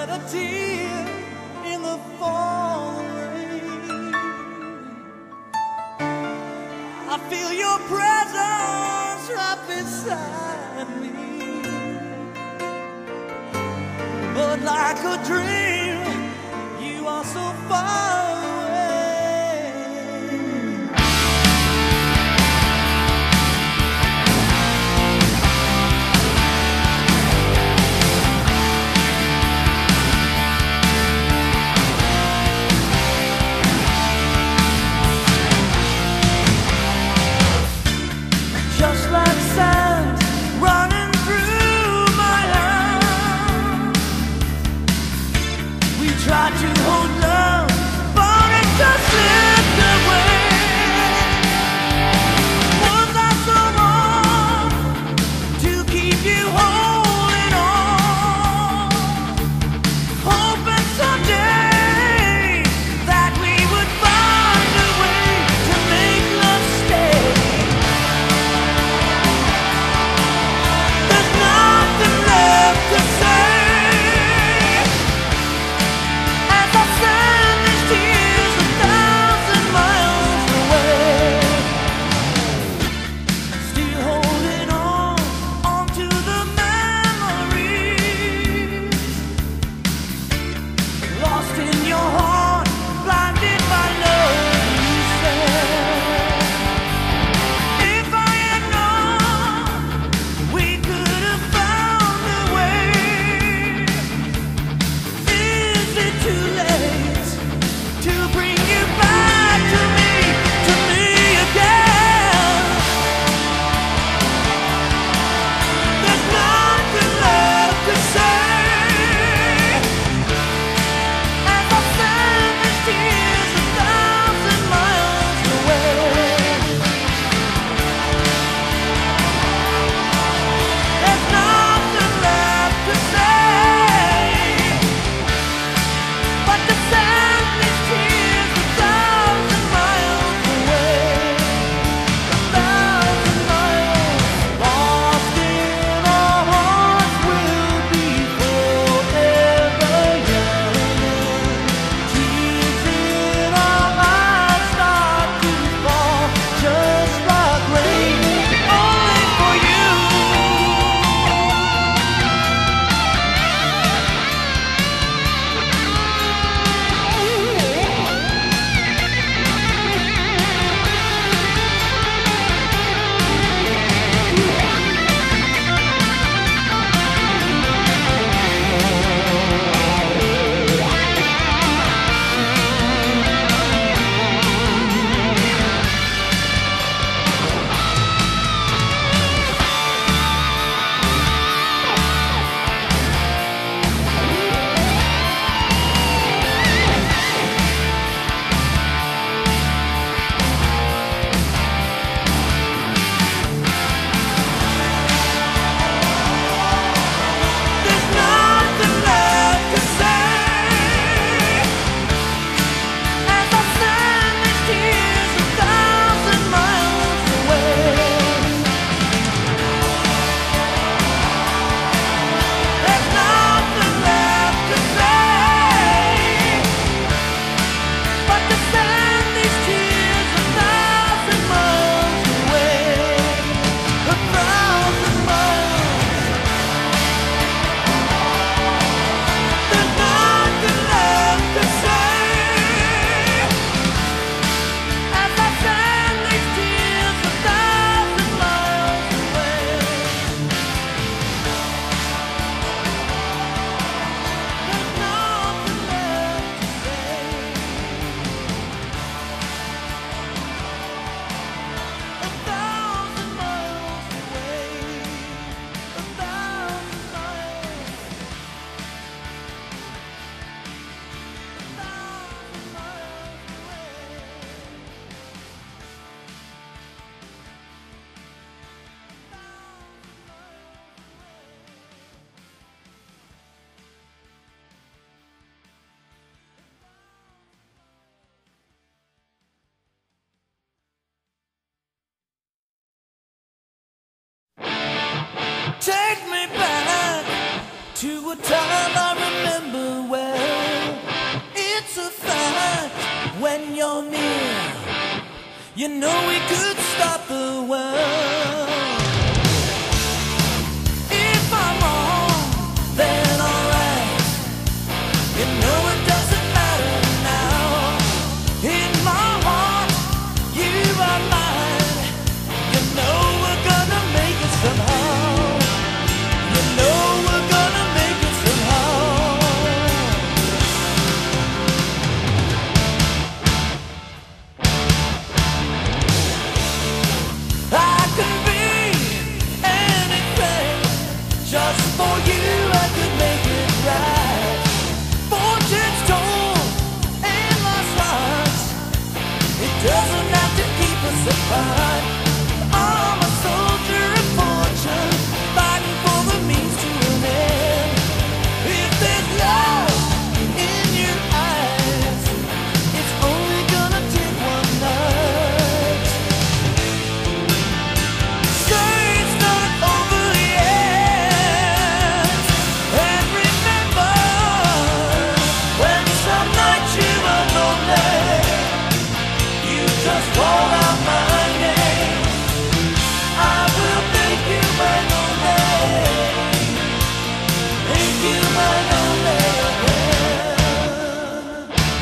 shed a tear in the falling rain. I feel your presence right beside me, but like a dream, you are so far away. Just like sand running through my hands, we tried to hold love, but it just slipped away. Was I so wrong to keep you holding on, hoping someday that we would find a way to make love stay? There's nothing left to say as I send these tears 1,000 miles away. Still holding on to the memories, lost in your heart, blinded by love, you said. If I had known we could have found a way, is it too late to bring you back to me again? There's nothing left to say as I send these tears 1,000 miles away. There's nothing left to say but to send these tears 1,000 miles away. 1,000 miles lost in our hearts will be forever young. Tears in our eyes start to fall just like rain, only for you. There's nothing left to say as I send these tears 1,000 miles away. There's nothing left to say but to send these tears 1,000 miles away. 1,000 miles. There's nothing left to say as I send these tears 1,000 miles away. There's nothing left to say. 1,000 miles away. 1,000 miles. 1,000 miles away. Take me back to a time I remember when you're near. You know we could stop the world. If I'm wrong, then alright. You know it doesn't matter now. In my heart, you are mine. You know we're gonna make it somehow. You know we're gonna make it somehow. I can be anything just for you. I could make it right. Fortune's told and lost hearts. It doesn't have to keep us apart. I'm a soldier of fortune, fighting for the means to an end. If there's love in your eyes, it's only gonna take one night. Say it's not over yet. And remember, when some night you are lonely, you just call out my name. I will make you my lonely, make you my lonely again.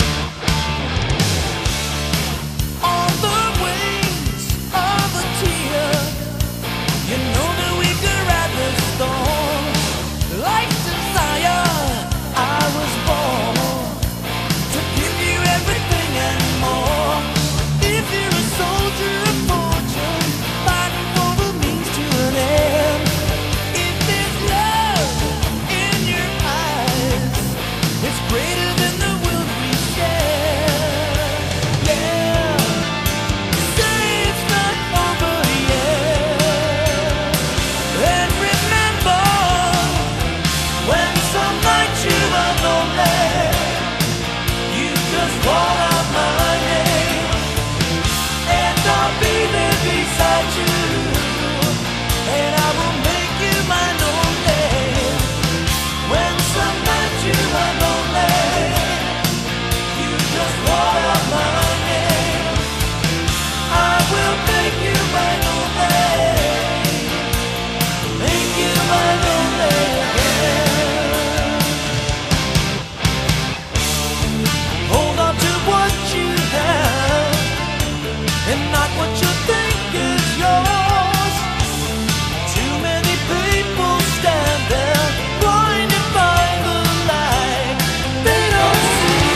On the wings of a tear, you know that we could ride the storm. Like desire, I was born to give you everything and more. If you're a soldier of fortune, fighting for the means to an end. If there's love in your eyes, it's greater than the world we share. Yeah, say it's not over yet. And remember, when some night you are lonely, you just call out my name, and I'll be there beside you, and I will make you my lonely. When some night you are lonely, you just call out my name, I will make you my lonely, make you my lonely again. Hold on to what you have, and not what you think is yours. Too many people stand there, blinded by the light they don't see.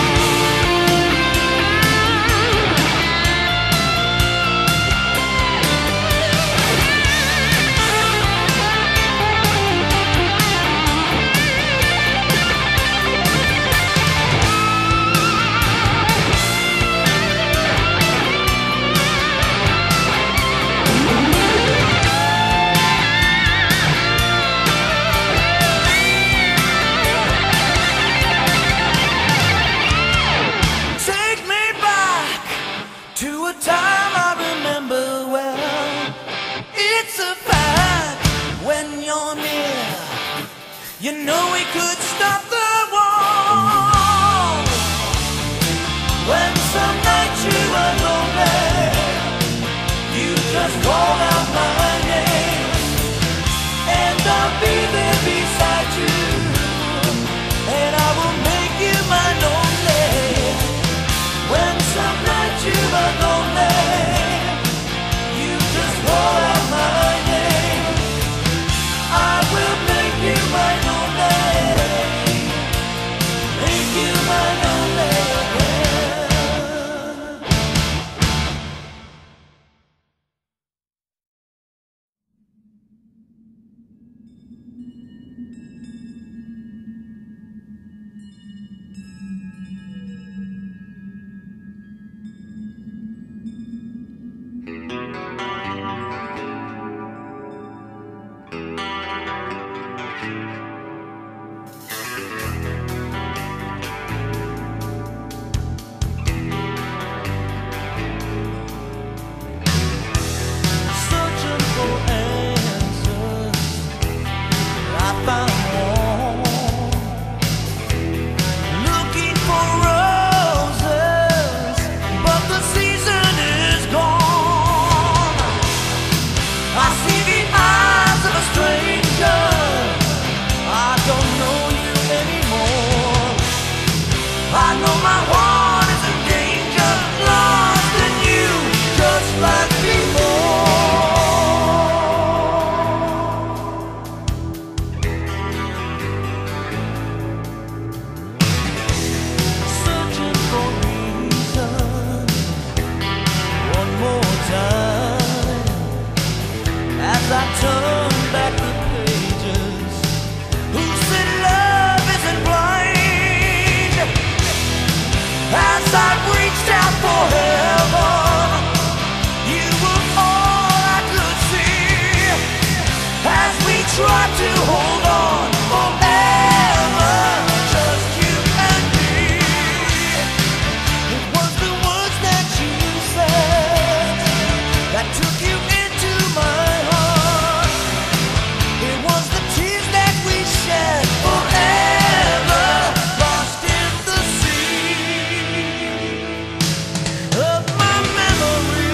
Take me back to a time I remember well. It's a fact when you're near. You know we could stop the war. When some night you are lonely, you just call out my name, and I'll be there beside you, and I will make you my lonely. When some night you are lonely, you just call out my name, I will make you my lonely. try to hold on forever, just you and me. It was the words that you said that took you into my heart. It was the tears that we shed, forever lost in the sea of my memory.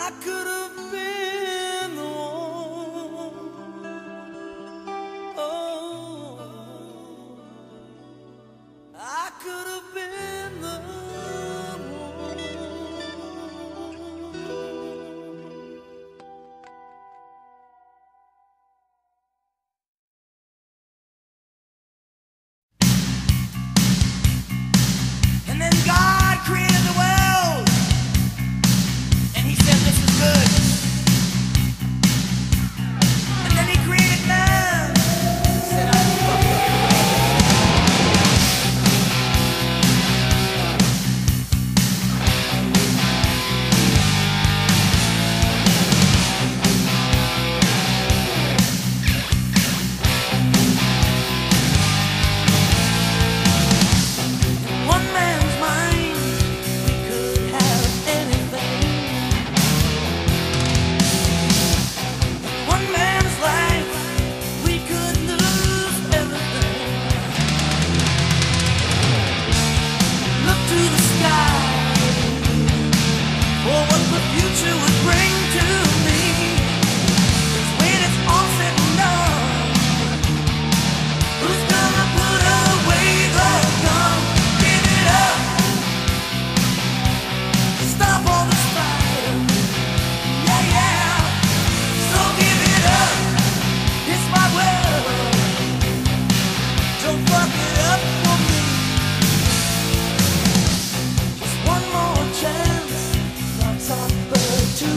I could have been the one. Oh, I could have been the one. And then God created the world, and He said, "This is good." And then He created man, and said, "I fuck up." In one man's mind, we could have anything. In one man's life, we could lose everything. Look to the sky for what the future would bring to me. 'Cause when it's all said and done, who's gonna put away the gun? Give it up. Stop all this fighting. Yeah, yeah. So give it up. It's my world. Don't fuck it up for me. Just one more chance. Lots of bird to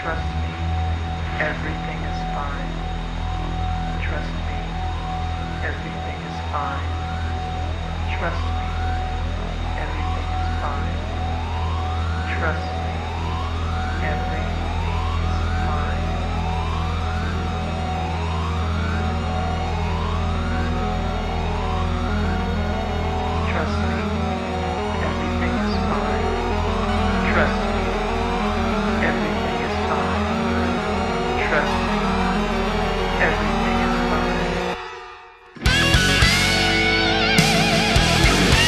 Trust me, everything is fine. Trust me, everything is fine. Trust me, everything is fine. Trust me, everything is fine. Trust me, everything is fine. Trust me, everything is fine. Trust me, everything is fine.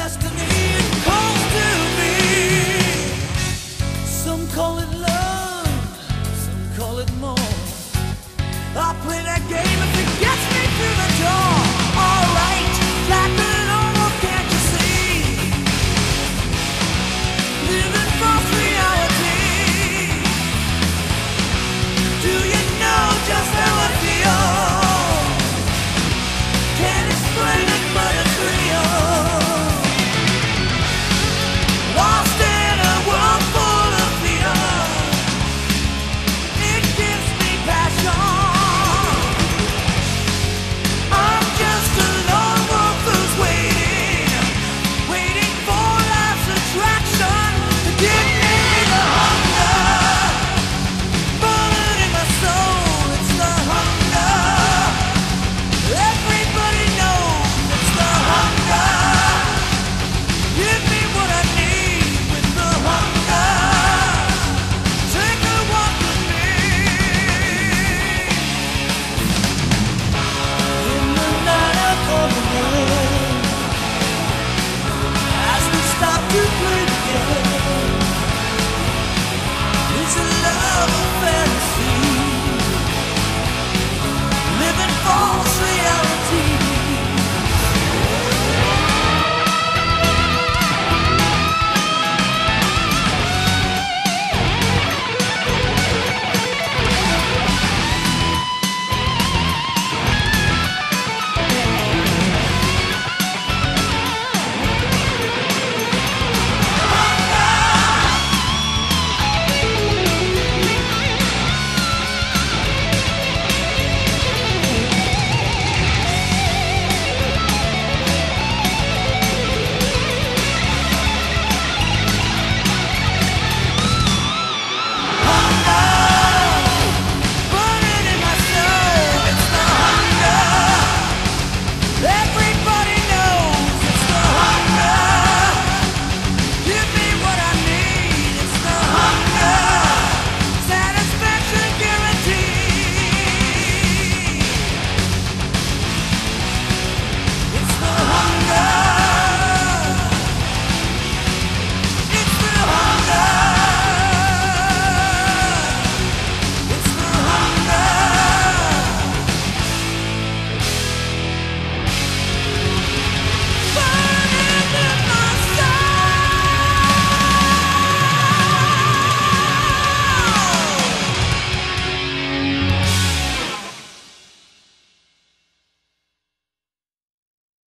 destiny calls to me. Some call it love, some call it more. I play that game